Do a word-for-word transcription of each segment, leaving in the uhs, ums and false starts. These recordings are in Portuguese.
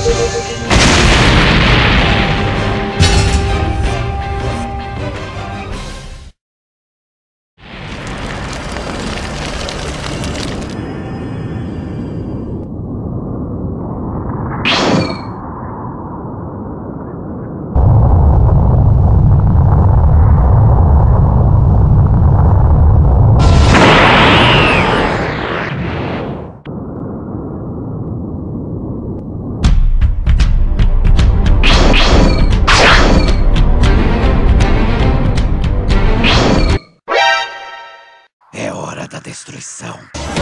É hora da destruição.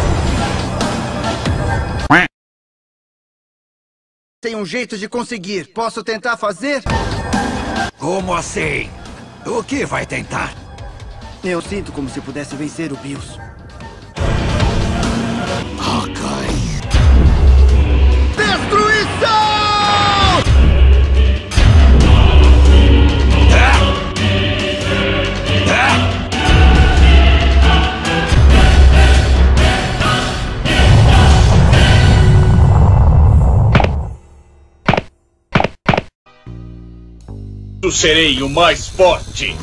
Tem um jeito de conseguir. Posso tentar fazer? Como assim? O que vai tentar? Eu sinto como se pudesse vencer o Bills. Hawkeye. Destruição! Eu serei o mais forte.